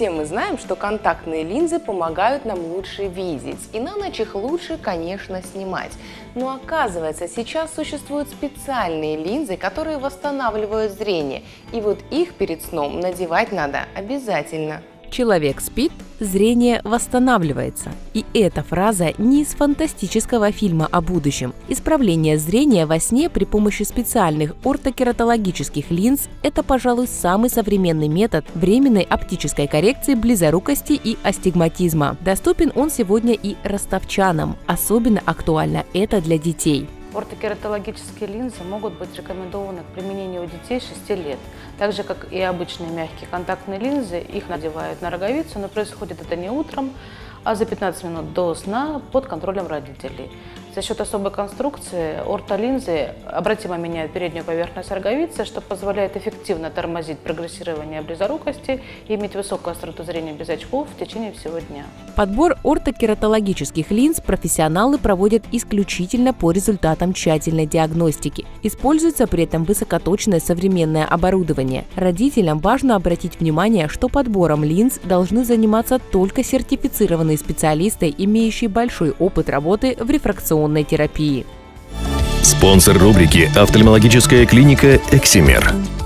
Все мы знаем, что контактные линзы помогают нам лучше видеть, и на ночь их лучше, конечно, снимать. Но оказывается, сейчас существуют специальные линзы, которые восстанавливают зрение, и вот их перед сном надевать надо обязательно. Человек спит, зрение восстанавливается. И эта фраза не из фантастического фильма о будущем. Исправление зрения во сне при помощи специальных ортокератологических линз – это, пожалуй, самый современный метод временной оптической коррекции близорукости и астигматизма. Доступен он сегодня и ростовчанам. Особенно актуально это для детей. Ортокератологические линзы могут быть рекомендованы к применению у детей 6 лет. Так же, как и обычные мягкие контактные линзы, их надевают на роговицу, но происходит это не утром, а за 15 минут до сна под контролем родителей. За счет особой конструкции ортолинзы обратимо меняют переднюю поверхность роговицы, что позволяет эффективно тормозить прогрессирование близорукости и иметь высокую остроту зрения без очков в течение всего дня. Подбор ортокератологических линз профессионалы проводят исключительно по результатам тщательной диагностики. Используется при этом высокоточное современное оборудование. Родителям важно обратить внимание, что подбором линз должны заниматься только сертифицированные специалисты, имеющие большой опыт работы в рефракционной терапии. Спонсор рубрики – офтальмологическая клиника «Эксимер».